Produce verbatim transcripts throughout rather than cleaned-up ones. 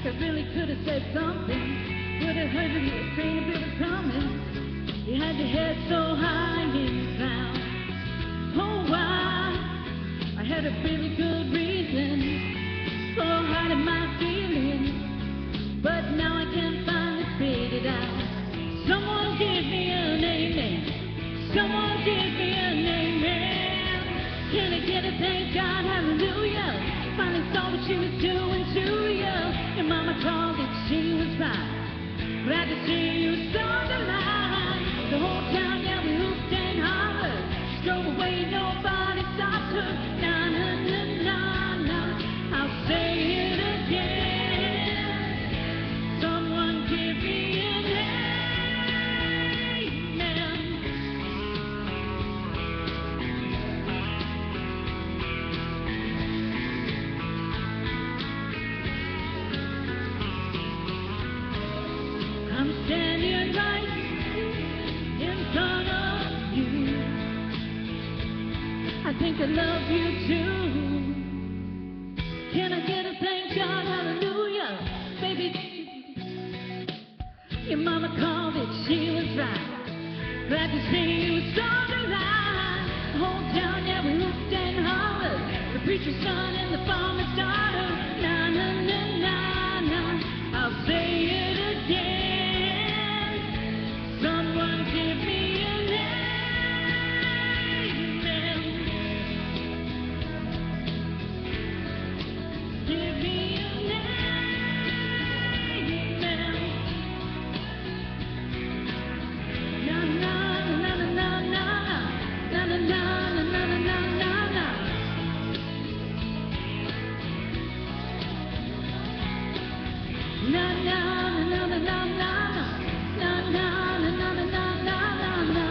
I really could have said something. Would have heard you train if it was coming. You had your head so high in the clouds. Oh, why? I had a really good reason for hiding my feelings, but now I can't finally figure it out. Someone give me a name, man. Someone give me a name, man. Can I get a thank God, hallelujah? Finally saw what she was doing to you. Your mama called it, she was right. Glad to see you saw the light. The whole town, yeah, we hooped and hollered. She drove away, nobody stopped her. Na na na na na. I'll say it again. Someone give me an amen. I'm standing right in front of you. I think I love you too. Can I get a thank God, hallelujah? Baby, your mama called it, she was right. Glad to see you saw the light. The whole town, yeah, we hooped and hollered. The preacher's son and the farmer's daughter. Na na na na na. I'll say it again. Someone give me an amen. Give me an amen. Na na na na na na na na na na na na na na. Na na na na na na na. Na na na na na na na na.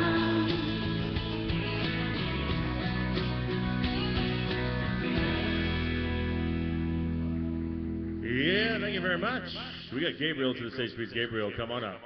Yeah, thank you very much. We got Gabriel to the stage, please. Gabriel, come on up.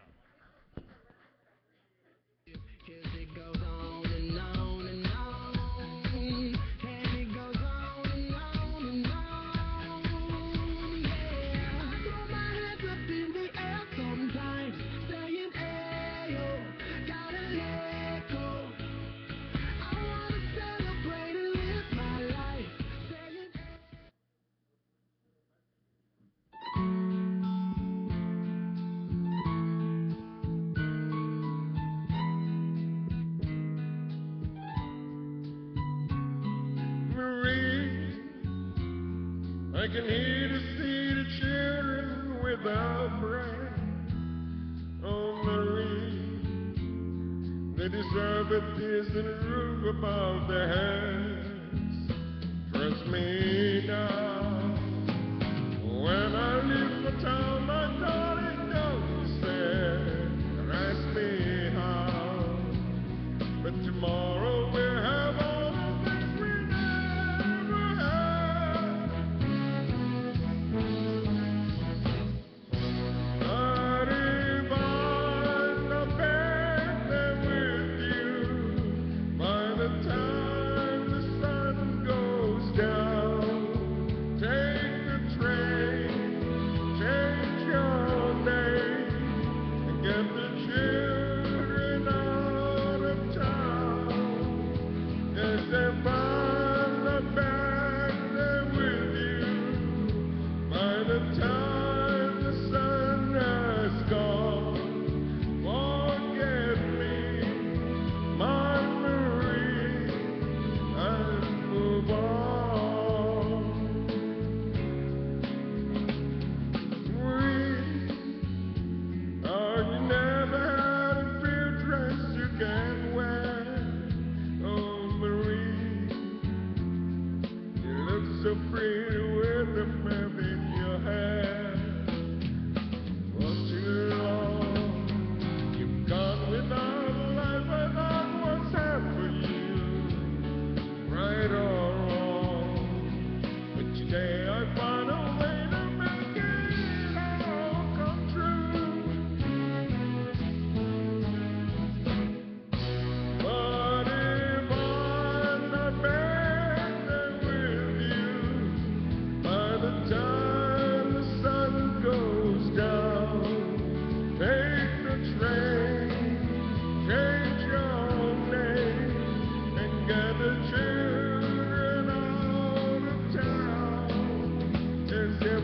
I can hear to see the children without bread. Oh, Marie, they deserve a decent roof above their heads. Trust me now, when I leave the town, my darling, don't say, ask me how. But tomorrow we'll have all the things we never had. But if I'm not back there with you, by the time the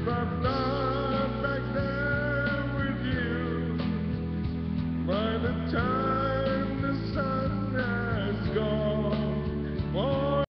I've done